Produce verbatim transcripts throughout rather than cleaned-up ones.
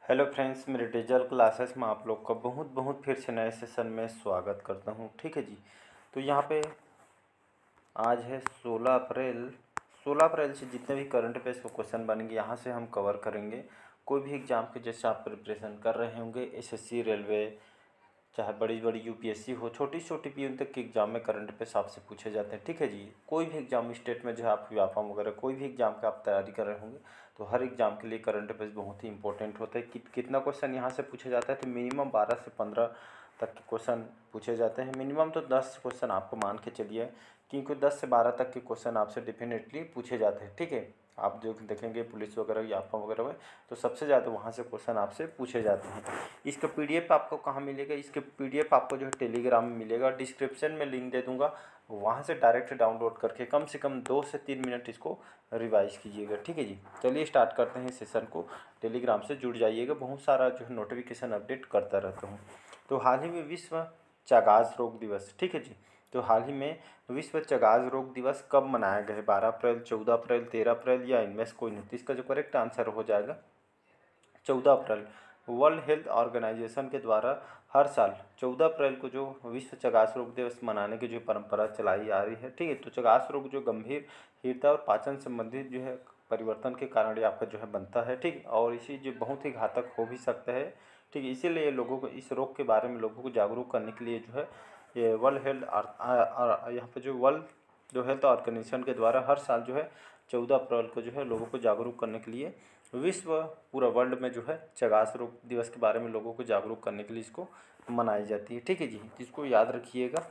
Hello friends, मेरे digital classes में आप लोग का बहुत बहुत फिर से नए सेशन में स्वागत करता हूं। ठीक है जी। तो यहाँ पे आज है सोलह अप्रैल। सोलह अप्रैल से जितने भी करंट अफेयर्स के क्वेश्चन बनेंगे यहाँ से हम कवर करेंगे। कोई भी एग्ज़ाम के जैसे आप प्रिपरेशन कर रहे होंगे, एसएससी, रेलवे, चाहे बड़ी बड़ी यूपीएससी हो, छोटी छोटी पीएन तक के एग्जाम में करंट अफेयर्स आपसे पूछे जाते हैं। ठीक है जी। कोई भी एग्जाम स्टेट में जो है आप व्यापम वगैरह कोई भी एग्जाम का आप तैयारी कर रहे होंगे तो हर एग्जाम के लिए करंट अफेयर्स बहुत ही इंपॉर्टेंट होता है। कि, कितना क्वेश्चन यहाँ से पूछे जाता है तो मिनिमम बारह से पंद्रह तक के क्वेश्चन पूछे जाते हैं। मिनिमम तो दस क्वेश्चन आपको मान के चलिए, क्योंकि दस से बारह तक के क्वेश्चन आपसे डेफिनेटली पूछे जाते हैं। ठीक है। आप जो देखेंगे पुलिस वगैरह या आपका वगैरह में तो सबसे ज़्यादा वहाँ से क्वेश्चन आपसे पूछे जाते हैं। इसका पीडीएफ आपको कहाँ मिलेगा? इसके पीडीएफ आपको जो है टेलीग्राम में मिलेगा। डिस्क्रिप्शन में लिंक दे दूँगा, वहाँ से डायरेक्ट डाउनलोड करके कम से कम दो से तीन मिनट इसको रिवाइज कीजिएगा। ठीक है जी। चलिए स्टार्ट करते हैं सेशन को। टेलीग्राम से जुड़ जाइएगा, बहुत सारा जो है नोटिफिकेशन अपडेट करता रहता हूँ। तो हाल ही में विश्व चगास रोग दिवस, ठीक है जी। तो हाल ही में विश्व चगास रोग दिवस कब मनाया गया है? बारह अप्रैल, चौदह अप्रैल, तेरह अप्रैल या इनमें से कोई नहीं? तो इसका जो करेक्ट आंसर हो जाएगा चौदह अप्रैल। वर्ल्ड हेल्थ ऑर्गेनाइजेशन के द्वारा हर साल चौदह अप्रैल को जो विश्व चगास रोग दिवस मनाने की जो परंपरा चलाई आ रही है। ठीक है। तो चगास रोग जो गंभीर हीरता और पाचन संबंधित जो है परिवर्तन के कारण ये आपका जो है बनता है। ठीक। और इसी जो बहुत ही घातक हो भी सकता है। ठीक है। इसीलिए लोगों को इस रोग के बारे में लोगों को जागरूक करने के लिए जो है ये वर्ल्ड हेल्थ यहाँ पे जो वर्ल्ड जो हेल्थ ऑर्गेनाइजेशन के द्वारा हर साल जो है चौदह अप्रैल को जो है लोगों को जागरूक करने के लिए विश्व पूरा वर्ल्ड में जो है चगास रोग दिवस के बारे में लोगों को जागरूक करने के लिए इसको मनाई जाती है। ठीक है जी। इसको याद रखिएगा।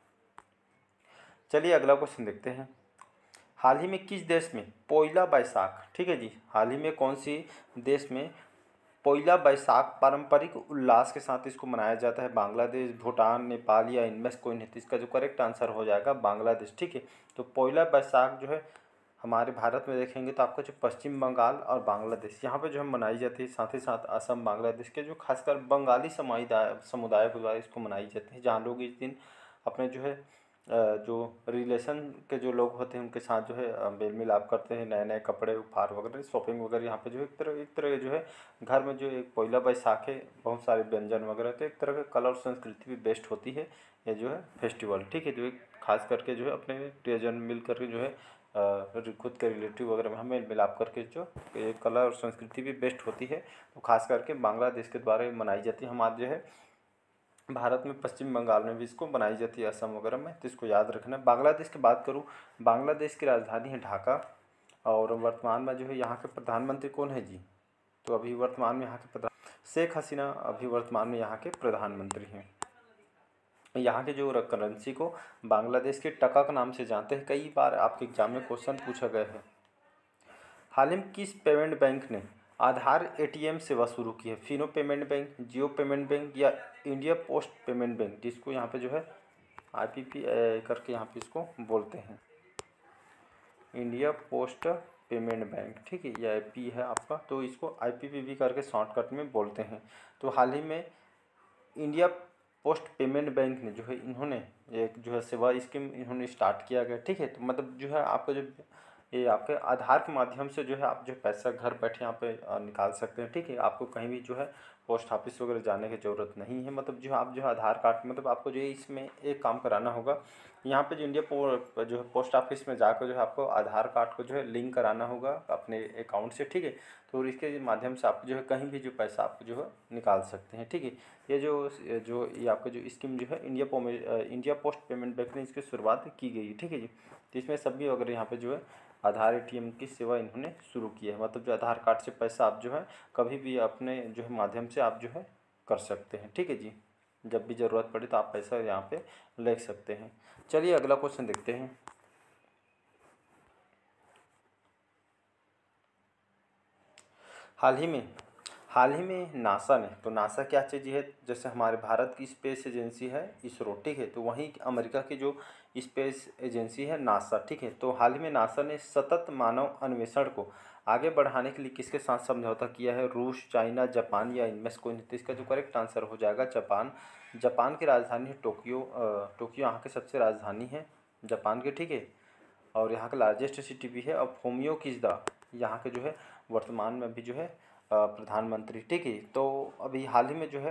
चलिए अगला क्वेश्चन देखते हैं। हाल ही में किस देश में पोइला बैसाख, ठीक है जी, हाल ही में कौन सी देश में पोइला बैसाख पारंपरिक उल्लास के साथ इसको मनाया जाता है? बांग्लादेश, भूटान, नेपाल या इनमें से कोई नहीं? तो इसका जो करेक्ट आंसर हो जाएगा बांग्लादेश। ठीक है। तो पोइला बैसाख जो है हमारे भारत में देखेंगे तो आपका जो पश्चिम बंगाल और बांग्लादेश यहाँ पे जो है मनाई जाती है। साथ ही साथ असम, बांग्लादेश के जो खासकर बंगाली समुदाय समुदाय के द्वारा इसको मनाई जाती है, जहाँ लोग इस दिन अपने जो है जो रिलेशन के जो लोग होते हैं उनके साथ जो है मेल मिलाप करते हैं, नए नए कपड़े उपहार वगैरह शॉपिंग वगैरह यहाँ पे जो है एक तरह एक तरह जो है घर में जो एक पोइला बैसाख है, बहुत सारे व्यंजन वगैरह, तो एक तरह का कला और संस्कृति भी बेस्ट होती है ये जो है फेस्टिवल। ठीक है। जो एक खास करके जो है अपने प्रियजन मिल करके जो है खुद के रिलेटिव वगैरह में हमें मिलाप करके जो कला और संस्कृति भी बेस्ट होती है, तो खास करके बांग्लादेश के द्वारा मनाई जाती है। हमारे जो है भारत में पश्चिम बंगाल में भी इसको बनाई जाती है, असम वगैरह में, तो इसको याद रखना। बांग्लादेश की बात करूँ, बांग्लादेश की राजधानी है ढाका और वर्तमान में जो है यहाँ के प्रधानमंत्री कौन है जी? तो अभी वर्तमान में यहाँ के प्रधान शेख हसीना अभी वर्तमान में यहाँ के प्रधानमंत्री हैं। यहाँ के जो करेंसी को बांग्लादेश के टका के नाम से जानते हैं। कई बार आपके एग्जाम में क्वेश्चन पूछा गया है। हाल ही में किस पेमेंट बैंक ने आधार एटीएम सेवा शुरू की है? Fino payment bank, Jio payment bank या इंडिया पोस्ट पेमेंट बैंक, जिसको यहाँ पे जो है आईपीपी करके यहाँ पे इसको बोलते हैं, इंडिया पोस्ट पेमेंट बैंक। ठीक है। ये आईपी है आपका, तो इसको आईपीपी करके शॉर्टकट में बोलते हैं। तो हाल ही में इंडिया पोस्ट पेमेंट बैंक ने जो है इन्होंने एक जो है सेवा स्कीम इन्होंने स्टार्ट किया गया। ठीक है। तो मतलब जो है आपका जो ये आपके आधार के माध्यम से जो है आप जो पैसा घर बैठे यहाँ पे निकाल सकते हैं। ठीक है। आपको कहीं भी जो है पोस्ट ऑफिस वगैरह जाने की ज़रूरत नहीं है। मतलब जो आप जो है आधार कार्ड मतलब आपको जो है इसमें एक काम कराना होगा, यहाँ पे जो इंडिया पो जो है पोस्ट ऑफिस में जाकर जो है आपको आधार कार्ड को जो है लिंक कराना होगा अपने अकाउंट से। ठीक है। तो इसके माध्यम से आप जो है कहीं भी जो पैसा आप जो है निकाल सकते हैं। ठीक है। ये जो जो ये आपका जो स्कीम जो है India India post payment bank ने इसकी शुरुआत की गई है। ठीक है जी। तो इसमें सभी वगैरह यहाँ पे जो है आधार एटीएम की सेवा इन्होंने शुरू की है। मतलब जो आधार कार्ड से पैसा आप जो है कभी भी अपने जो है माध्यम से आप जो है कर सकते हैं। ठीक है जी। जब भी ज़रूरत पड़े तो आप पैसा यहाँ पे ले सकते हैं। चलिए अगला क्वेश्चन देखते हैं। हाल ही में हाल ही में नासा ने, तो नासा क्या चीज़ है? जैसे हमारे भारत की स्पेस एजेंसी है इसरो। ठीक है। तो वहीं अमेरिका की जो स्पेस एजेंसी है नासा। ठीक है। तो हाल ही में नासा ने सतत मानव अन्वेषण को आगे बढ़ाने के लिए किसके साथ समझौता किया है? रूस, चाइना, जापान या इनमें से कोई नहीं? तो इसका जो करेक्ट आंसर हो जाएगा जापान। जापान की राजधानी है टोक्यो। टोक्यो यहाँ की सबसे राजधानी है जापान की। ठीक है। और यहाँ का लार्जेस्ट सिटी भी है। और फोमियो किसदा यहाँ के जो है वर्तमान में भी जो है प्रधानमंत्री, ठीक है। तो अभी हाल ही में जो है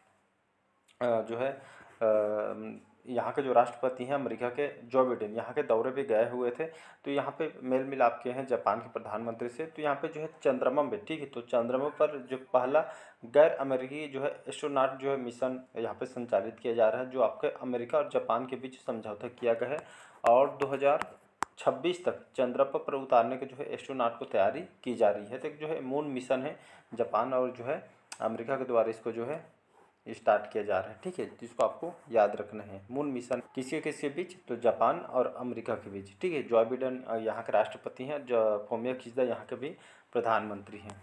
अ, जो है अ, यहाँ के जो राष्ट्रपति हैं अमेरिका के, जो बिडेन, यहाँ के दौरे पे गए हुए थे। तो यहाँ पे मेल मिलाप किए हैं जापान के प्रधानमंत्री से। तो यहाँ पे जो है चंद्रमा में, ठीक है, तो चंद्रमा पर जो पहला गैर अमेरिकी जो है एस्ट्रोनॉट जो है मिशन यहाँ पे संचालित किया जा रहा है, जो आपके अमेरिका और जापान के बीच समझौता किया गया है। और दो हज़ार छब्बीस तक चंद्रमा पर उतारने के जो है एस्ट्रोनॉट को तैयारी की जा रही है। तो एक जो है मून मिशन है, जापान और जो है अमेरिका के द्वारा इसको जो है स्टार्ट किया जा रहा है, ठीक है। जिसको आपको याद रखना है, मून मिशन किसके किसके बीच, तो जापान और अमेरिका के बीच, ठीक है। जो बिडेन यहाँ के राष्ट्रपति हैं, जो फुमियो किशिदा यहाँ के भी प्रधानमंत्री हैं।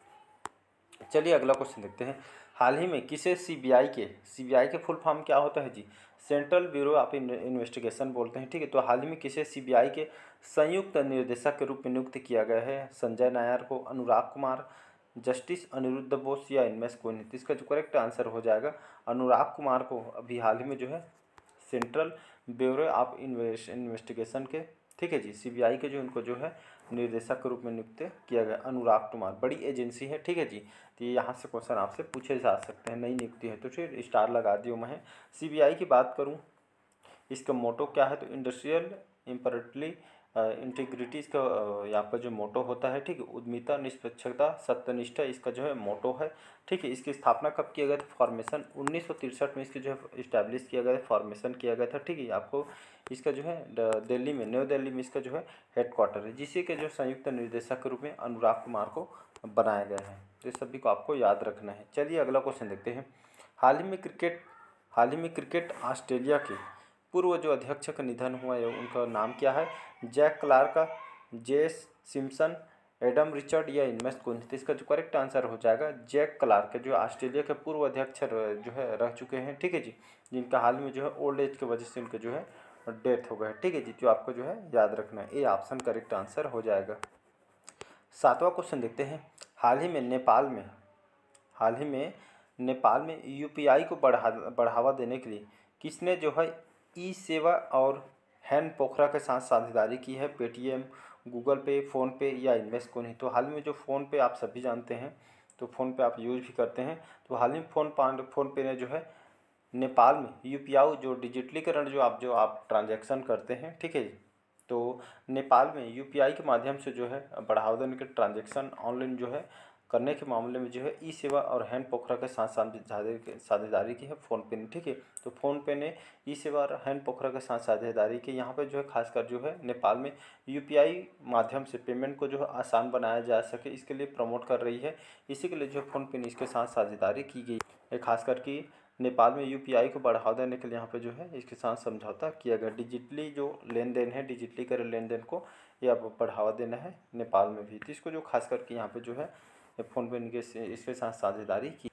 चलिए अगला क्वेश्चन देखते हैं। हाल ही में किसे सीबीआई के, सीबीआई के फुल फॉर्म क्या होता है जी, सेंट्रल ब्यूरो ऑफ इन्वेस्टिगेशन बोलते हैं, ठीक है। तो हाल ही में किसे सीबीआई के संयुक्त निर्देशक के रूप में नियुक्त किया गया है, संजय नायर को, अनुराग कुमार, जस्टिस अनिरुद्ध बोस या इनमें से कोई नहीं। तो इसका जो करेक्ट आंसर हो जाएगा अनुराग कुमार को अभी हाल ही में जो है सेंट्रल ब्यूरो ऑफ इन्वेस्टिगेशन के, ठीक है जी, सीबीआई के जो उनको जो है निर्देशक के रूप में नियुक्त किया गया अनुराग कुमार। बड़ी एजेंसी है, ठीक है जी। तो ये यहाँ से क्वेश्चन आपसे पूछे जा सकते हैं, नई नियुक्ति है तो फिर स्टार लगा दियो मैं। सीबीआई की बात करूँ, इसका मोटो क्या है, तो इंडस्ट्रियल इम्परटली इंटीग्रिटी इसका यहाँ पर जो मोटो होता है, ठीक है, उद्यमिता, निष्पक्षता, सत्यनिष्ठा इसका जो है मोटो है, ठीक है। इसकी स्थापना कब किया गया था, फॉर्मेशन उन्नीस सौ तिरसठ में इसकी जो है इस्टेब्लिश किया गया था, फॉर्मेशन किया गया था, ठीक है। आपको इसका जो है दिल्ली में, न्यू दिल्ली में इसका जो है हेडक्वार्टर है, जिसी के जो संयुक्त निर्देशक के रूप में अनुराग कुमार को बनाया गया है। तो सभी को आपको याद रखना है। चलिए अगला क्वेश्चन देखते हैं। हाल ही में क्रिकेट हाल ही में क्रिकेट ऑस्ट्रेलिया के पूर्व जो अध्यक्ष का निधन हुआ है, उनका नाम क्या है, Jack Clarke, Jess Simpson, Adam Richard या इनमें से कौन। तो इसका जो करेक्ट आंसर हो जाएगा जैक क्लार्क, जो ऑस्ट्रेलिया के पूर्व अध्यक्ष जो है रह चुके हैं, ठीक है जी, जिनका हाल में जो है ओल्ड एज की वजह से उनके जो है डेथ हो गया, ठीक है जी। जो आपको जो है याद रखना है, ए ऑप्शन करेक्ट आंसर हो जाएगा। सातवां क्वेश्चन देखते हैं। हाल ही में नेपाल में हाल ही में नेपाल में यूपीआई को बढ़ा बढ़ावा देने के लिए किसने जो है ई सेवा और हैंड पोखरा के साथ साझेदारी की है, पेटीएम, गूगल पे, फ़ोन पे या इनमें से कोई नहीं। तो हाल में जो फ़ोन पे आप सभी जानते हैं, तो फ़ोन पे आप यूज भी करते हैं। तो हाल ही में फ़ोन पांड फ़ोन पे ने जो है नेपाल में यूपीआई जो डिजिटलीकरण जो आप जो आप ट्रांजैक्शन करते हैं, ठीक है, तो नेपाल में यूपीआई के माध्यम से जो है बढ़ावा देने के ट्रांजैक्शन ऑनलाइन जो है करने के मामले में जो है ई सेवा और हैंड पोखरा के साथ साझेदारी की है फ़ोनपे ने, ठीक है। तो फ़ोनपे ने ई सेवा और हैंड पोखरा के साथ साझेदारी की। यहाँ पर जो है खासकर जो है नेपाल में यूपीआई माध्यम से पेमेंट को जो है आसान बनाया जा सके, इसके लिए प्रमोट कर रही है। इसी के लिए जो फ़ोनपे ने इसके साथ साझेदारी की गई है। खासकर कि नेपाल में यूपीआई को बढ़ावा देने के लिए यहाँ पे जो है इसके साथ समझौता किया गया। डिजिटली जो लेन देन है, डिजिटलीकरण लेन देन को ये अब बढ़ावा देना है नेपाल में भी। तो इसको जो खास करके यहाँ पे जो है फ़ोनपे इनके इसके साथ साझेदारी की।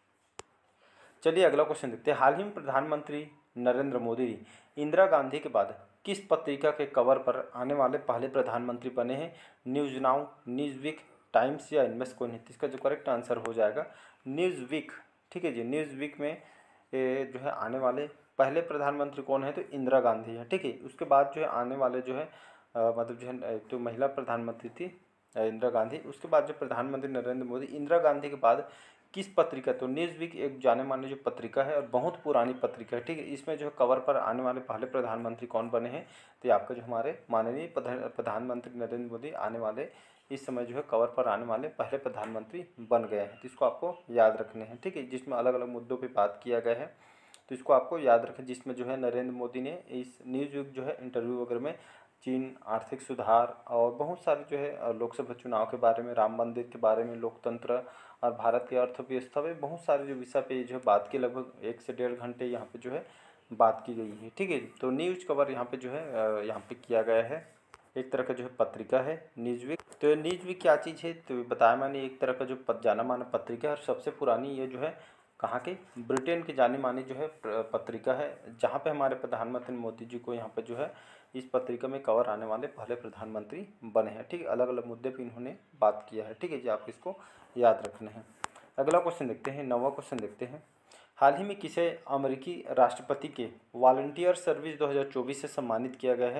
चलिए अगला क्वेश्चन देखते हैं। हाल ही में प्रधानमंत्री नरेंद्र मोदी इंदिरा गांधी के बाद किस पत्रिका के कवर पर आने वाले पहले प्रधानमंत्री बने हैं, न्यूज़ नाउ, न्यूज़वीक, टाइम्स या इनमें से कोई नहीं। इसका जो करेक्ट आंसर हो जाएगा न्यूज़वीक, ठीक है जी। न्यूज़वीक में ए, जो है आने वाले पहले प्रधानमंत्री कौन है, तो इंदिरा गांधी है, ठीक है। उसके बाद जो है आने वाले जो है आ, मतलब जो है एक तो महिला प्रधानमंत्री थी इंदिरा गांधी। उसके बाद जो प्रधानमंत्री नरेंद्र मोदी, इंदिरा गांधी के बाद किस पत्रिका, तो न्यूज़वीक एक जाने माने जो पत्रिका है और बहुत पुरानी पत्रिका है, ठीक है। इसमें जो कवर पर आने वाले पहले प्रधानमंत्री कौन बने हैं, तो आपका जो हमारे माननीय प्रधानमंत्री नरेंद्र मोदी आने वाले इस समय जो है कवर पर आने वाले पहले प्रधानमंत्री बन गए हैं। तो इसको आपको याद रखने हैं, ठीक है, जिसमें अलग अलग मुद्दों पर बात किया गया है। तो इसको आपको याद रखें, जिसमें जो है नरेंद्र मोदी ने इस न्यूज़वीक जो है इंटरव्यू वगैरह में चीन, आर्थिक सुधार और बहुत सारे जो है लोकसभा चुनाव के बारे में, राम मंदिर के बारे में, लोकतंत्र और भारत की अर्थव्यवस्था में बहुत सारे जो विषय पे जो है बात की, लगभग एक से डेढ़ घंटे यहाँ पे जो है बात की गई है, ठीक है। तो न्यूज़ कवर यहाँ पे जो है यहाँ पे किया गया है, एक तरह का जो है पत्रिका है न्यूज़वीक। तो न्यूज़वीक क्या चीज़ है, तो बताया मैंने, एक तरह का जो जाना माना पत्रिका है और सबसे पुरानी ये जो है कहाँ के, ब्रिटेन की जानी मानी जो है पत्रिका है, जहाँ पे हमारे प्रधानमंत्री मोदी जी को यहाँ पे जो है इस पत्रिका में कवर आने वाले पहले प्रधानमंत्री बने हैं, ठीक है। अलग अलग मुद्दे पे इन्होंने बात किया है, ठीक है जी, आप इसको याद रखना है। अगला क्वेश्चन देखते हैं, नौवां क्वेश्चन देखते हैं। हाल ही में किसे अमेरिकी राष्ट्रपति के वॉलंटियर सर्विस दो हज़ार चौबीस से सम्मानित किया गया है,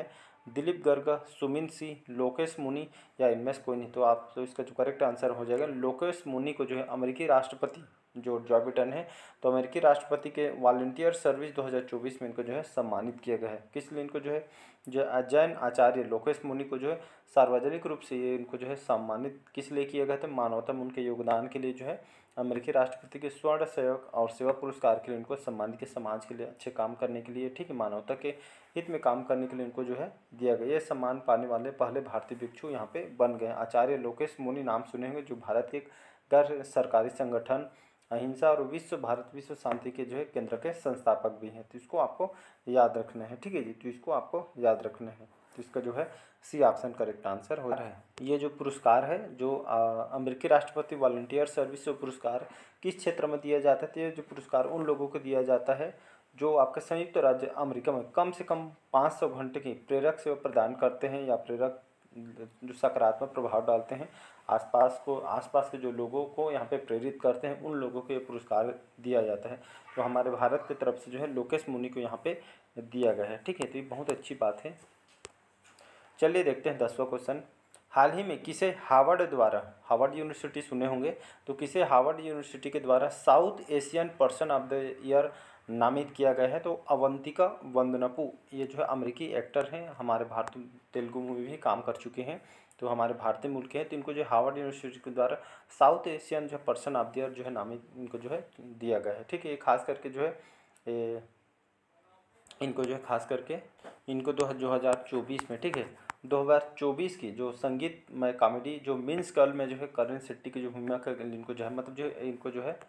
दिलीप गर्ग, सुमिन सिंह, लोकेश मुनी या इनमें से कोई नहीं। तो आप तो इसका जो करेक्ट आंसर हो जाएगा लोकेश मुनी को जो है अमेरिकी राष्ट्रपति जो जो बिडेन है, तो अमेरिकी राष्ट्रपति के वॉलंटियर सर्विस दो हज़ार चौबीस में इनको जो है सम्मानित किया गया है। किस लिए इनको जो है जो जैन आचार्य लोकेश मुनि को जो है सार्वजनिक रूप से ये इनको जो है सम्मानित किस लिए किया गया था, मानवता में उनके योगदान के लिए जो है अमेरिकी राष्ट्रपति के स्वर्ण सेवक और सेवा पुरस्कार के लिए इनको सम्मानित किया, समाज के लिए अच्छे काम करने के लिए, ठीक है, मानवता के हित में काम करने के लिए इनको जो है दिया गया। ये सम्मान पाने वाले पहले भारतीय भिक्षु यहाँ पे बन गए। आचार्य लोकेश मुनि नाम सुने होंगे, जो भारत के गैर सरकारी संगठन अहिंसा और विश्व भारत विश्व शांति के जो है केंद्र के संस्थापक भी हैं। तो इसको आपको याद रखना है, ठीक है जी, तो इसको आपको याद रखना है। तो इसका जो है सी ऑप्शन करेक्ट आंसर हो रहा है। ये जो पुरस्कार है जो अमेरिकी राष्ट्रपति वॉलंटियर सर्विस पुरस्कार किस क्षेत्र में दिया जाता है, तो ये जो पुरस्कार उन लोगों को दिया जाता है जो आपके संयुक्त राज्य अमेरिका में कम से कम पाँच सौ घंटे की प्रेरक सेवा प्रदान करते हैं या प्रेरक जो सकारात्मक प्रभाव डालते हैं आसपास को आसपास के जो लोगों को यहाँ पे प्रेरित करते हैं, उन लोगों को ये पुरस्कार दिया जाता है। तो हमारे भारत की तरफ से जो है लोकेश मुनि को यहाँ पे दिया गया है, ठीक है, तो ये बहुत अच्छी बात है। चलिए देखते हैं दसवां क्वेश्चन। हाल ही में किसे हार्वर्ड द्वारा, हार्वर्ड यूनिवर्सिटी सुने होंगे, तो किसे हार्वर्ड यूनिवर्सिटी के द्वारा south Asian person of the year नामित किया गया है, तो अवंतिका वंदनपु, ये जो है अमेरिकी एक्टर हैं, हमारे भारतीय तेलुगु मूवी भी काम कर चुके हैं, तो हमारे भारतीय मूल के हैं, तो इनको जो हार्वर्ड यूनिवर्सिटी के द्वारा साउथ एशियन जो पर्सन ऑफ द ईयर जो है नामित इनको जो है दिया गया है, ठीक है। ये खास करके जो है ए, इनको जो है खास करके इनको दो जो हज़ार चौबीस में, ठीक है, दो हज़ार चौबीस की जो संगीतमय कॉमेडी जो मीन्स गर्ल में जो है करण शेट्टी की जो भूमिका इनको जो है मतलब जो है इनको जो है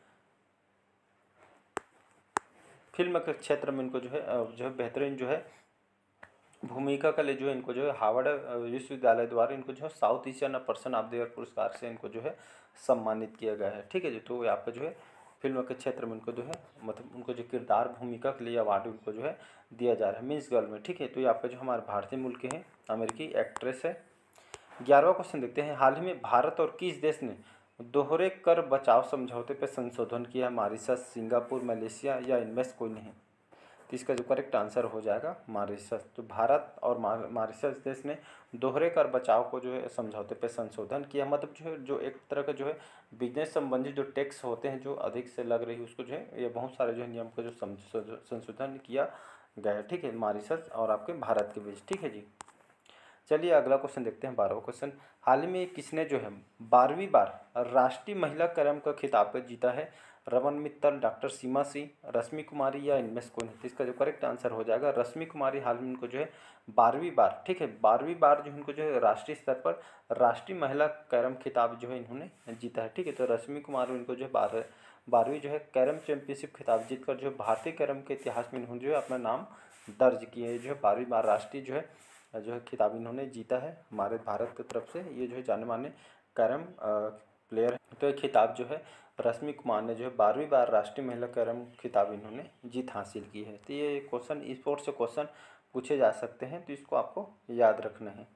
फिल्म के क्षेत्र में इनको जो है जो है बेहतरीन जो है भूमिका के लिए जो है इनको जो है हार्वर्ड विश्वविद्यालय द्वारा इनको जो है south Asian person of the year पुरस्कार से इनको जो है सम्मानित किया गया है, ठीक है जी। तो यहाँ पे जो है फिल्म के क्षेत्र में उनको जो है मतलब उनको जो किरदार भूमिका के लिए अवार्ड उनको जो है दिया जा रहा है मीन्स गर्ल में, ठीक है। तो ये आपका जो हमारे भारतीय मूल के हैं, अमेरिकी एक्ट्रेस है। ग्यारहवां क्वेश्चन देखते हैं। हाल ही में भारत और किस देश ने दोहरे कर बचाव समझौते पर संशोधन किया, मॉरिशस, सिंगापुर, मलेशिया या इनमें से कोई नहीं। तो इसका जो करेक्ट आंसर हो जाएगा मॉरिशस। तो भारत और मॉरिशस देश ने दोहरे कर बचाव को जो है समझौते पे संशोधन किया, मतलब जो है जो एक तरह का जो है बिजनेस संबंधी जो टैक्स होते हैं जो अधिक से लग रही है उसको जो है ये बहुत सारे जो है नियम को जो संशोधन किया गया है, ठीक है, मॉरिशस और आपके भारत के बीच, ठीक है जी। चलिए अगला क्वेश्चन देखते हैं, बारहवां क्वेश्चन। हाल ही में किसने जो है बारहवीं बार राष्ट्रीय महिला कैरम का खिताब जीता है, रमन मित्तल, डॉक्टर सीमा सिंह, रश्मि कुमारी या इनमें से कोई नहीं। तो इसका जो करेक्ट आंसर हो जाएगा रश्मि कुमारी। हाल में इनको जो है बारहवीं बार, ठीक है, बारहवीं बार जो इनको जो है राष्ट्रीय स्तर पर राष्ट्रीय महिला कैरम खिताब जो है इन्होंने जीता है, ठीक है। तो रश्मि कुमारी इनको जो है बारह बारहवीं जो है कैरम चैंपियनशिप खिताब जीतकर जो है भारतीय कैरम के इतिहास में इन्होंने जो है अपना नाम दर्ज किया है, जो है बारहवीं बार राष्ट्रीय जो है जो है खिताब इन्होंने जीता है हमारे भारत की तरफ से। ये जो है जाने माने कैरम प्लेयर है। तो ये खिताब जो है रश्मि कुमार ने जो है बारहवीं बार राष्ट्रीय महिला कैरम खिताब इन्होंने जीत हासिल की है। तो ये क्वेश्चन स्पोर्ट्स से क्वेश्चन पूछे जा सकते हैं, तो इसको आपको याद रखना है।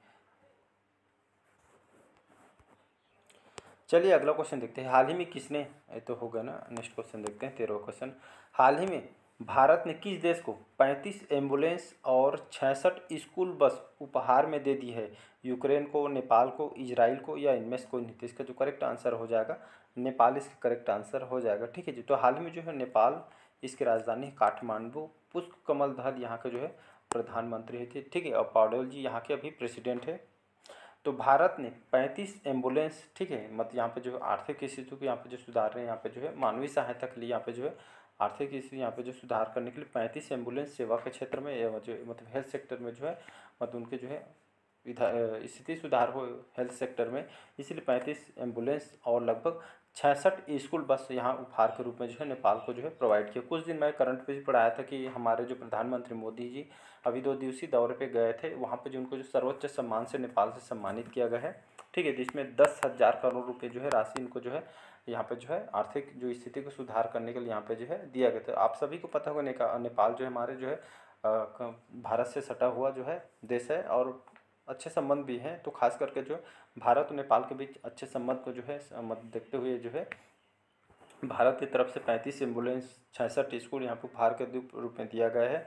चलिए अगला क्वेश्चन देखते हैं। हाल ही में किसने, ये तो होगा ना, नेक्स्ट क्वेश्चन देखते हैं, तेरहवां क्वेश्चन। हाल ही में भारत ने किस देश को पैंतीस एम्बुलेंस और छियासठ स्कूल बस उपहार में दे दी है, यूक्रेन को, नेपाल को, इजराइल को या इनमें से कोई नहीं। तो इसका जो करेक्ट आंसर हो जाएगा नेपाल, इसका करेक्ट आंसर हो जाएगा, ठीक है जी। तो हाल ही में जो है नेपाल, इसकी राजधानी काठमांडू, पुष्प कमल दहल यहाँ के जो है प्रधानमंत्री थे, ठीक है, और पौडेल जी यहाँ के अभी प्रेसिडेंट है। तो भारत ने पैंतीस एम्बुलेंस, ठीक है, मतलब यहाँ पे जो आर्थिक स्थिति को यहाँ पे जो सुधार रहे हैं, यहाँ पे जो है मानवीय सहायता के लिए यहाँ पे जो है आर्थिक स्थिति यहाँ पे जो सुधार करने के लिए पैंतीस एम्बुलेंस सेवा के क्षेत्र में जो मतलब हेल्थ सेक्टर में जो है मतलब उनके जो है स्थिति सुधार हो हेल्थ सेक्टर में, इसलिए पैंतीस एम्बुलेंस और लगभग छियासठ स्कूल बस यहाँ उपहार के रूप में जो है नेपाल को जो है प्रोवाइड किया। कुछ दिन मैं करंट पे भी पढ़ाया था कि हमारे जो प्रधानमंत्री मोदी जी अभी दो दिवसीय दौरे पे गए थे, वहाँ पे जो उनको जो सर्वोच्च सम्मान से नेपाल से सम्मानित किया गया है, ठीक है, जिसमें दस हज़ार करोड़ रुपये जो है राशि इनको जो है यहाँ पे जो है आर्थिक जो स्थिति को सुधार करने के लिए यहाँ पे जो है दिया गया था। आप सभी को पता होगा नेपाल जो है हमारे जो है भारत से सटा हुआ जो है देश है और अच्छे संबंध भी हैं। तो खास करके जो भारत और नेपाल के बीच अच्छे संबंध को जो है मत देखते हुए जो है भारत की तरफ से पैंतीस एम्बुलेंस छियासठ स्कूल यहाँ पर उपहार के रूप में दिया गया है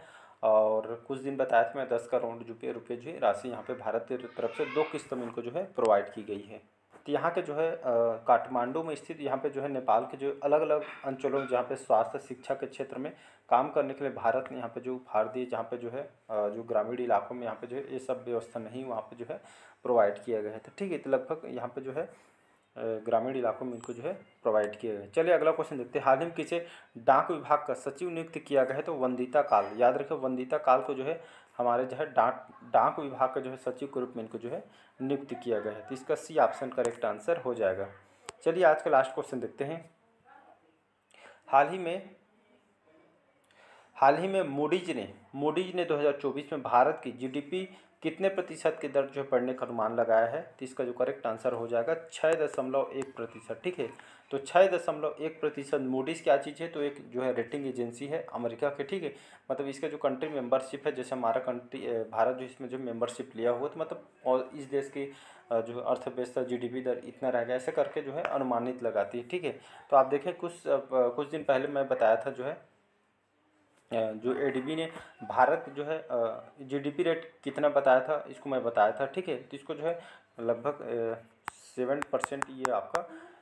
और कुछ दिन बताया था मैं दस करोड़ रुपये रुपये जो है राशि यहाँ पे भारत की तरफ से दो किस्तों में इनको जो है प्रोवाइड की गई है। तो यहाँ के जो है अ, काठमांडू में स्थित यहाँ पे जो है नेपाल के जो अलग अलग अंचलों में जहाँ पे स्वास्थ्य शिक्षा के क्षेत्र में काम करने के लिए भारत ने यहाँ पे जो उपहार दिए, जहाँ पे जो है अ, जो ग्रामीण इलाकों में यहाँ पे जो है ये सब व्यवस्था नहीं वहाँ पे जो है प्रोवाइड किया गया है। तो ठीक है, तो लगभग यहाँ पे जो है अ, ग्रामीण इलाकों में इनको जो है प्रोवाइड किया गया है। चलिए अगला क्वेश्चन देखते हैं। हाल ही में किसे डाक विभाग का सचिव नियुक्त किया गया है? तो वंदिता काल, याद रखें वंदिता काल को जो है हमारे जो है डाक डाक विभाग का जो है सचिव के रूप में इनको जो है नियुक्त किया गया है। तो इसका सी ऑप्शन करेक्ट आंसर हो जाएगा। चलिए आज का लास्ट क्वेश्चन देखते हैं। हाल ही में हाल ही में मूडीज ने मूडीज ने दो हज़ार चौबीस में भारत की जीडीपी कितने प्रतिशत की दर जो है बढ़ने का अनुमान लगाया है? तो इसका जो करेक्ट आंसर हो जाएगा छः दशमलव एक प्रतिशत। ठीक है, तो छः दशमलव एक प्रतिशत मूडीज क्या चीज़ है? तो एक जो है रेटिंग एजेंसी है अमेरिका के। ठीक है, मतलब इसका जो कंट्री मेंबरशिप है, जैसे हमारा कंट्री भारत जो इसमें जो मेंबरशिप लिया हुआ, तो मतलब और इस देश की अ, जो अर्थव्यवस्था जीडीपी दर इतना रहेगा, ऐसे करके जो है अनुमानित लगाती है। ठीक है, तो आप देखें कुछ अ, कुछ दिन पहले मैं बताया था जो है अ, जो एडीबी ने भारत जो है जीडीपी रेट कितना बताया था, इसको मैं बताया था। ठीक है, तो इसको जो है लगभग सेवन परसेंट ये आपका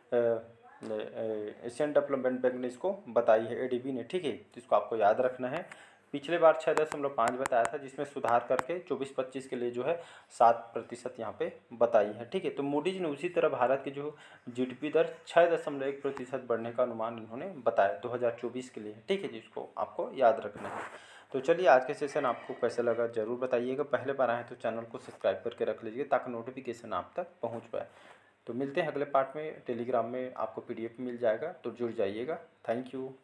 एशियन डेवलपमेंट बैंक ने इसको बताई है, एडीबी ने। ठीक है, तो इसको आपको याद रखना है। पिछले बार छः दशमलव पाँच बताया था, जिसमें सुधार करके चौबीस पच्चीस के लिए जो है सात प्रतिशत यहाँ पे बताई है। ठीक है, तो मूडीज ने उसी तरह भारत की जो जीडीपी दर छः दशमलव एक प्रतिशत बढ़ने का अनुमान इन्होंने बताया दो हज़ार चौबीस के लिए। ठीक है, जिसको आपको याद रखना है। तो चलिए आज के सेशन आपको कैसा लगा ज़रूर बताइएगा। पहले बार आए तो चैनल को सब्सक्राइब करके रख लीजिए ताकि नोटिफिकेशन आप तक पहुँच पाए। तो मिलते हैं अगले पार्ट में। टेलीग्राम में आपको पीडीएफ मिल जाएगा, तो जुड़ जाइएगा। Thank you.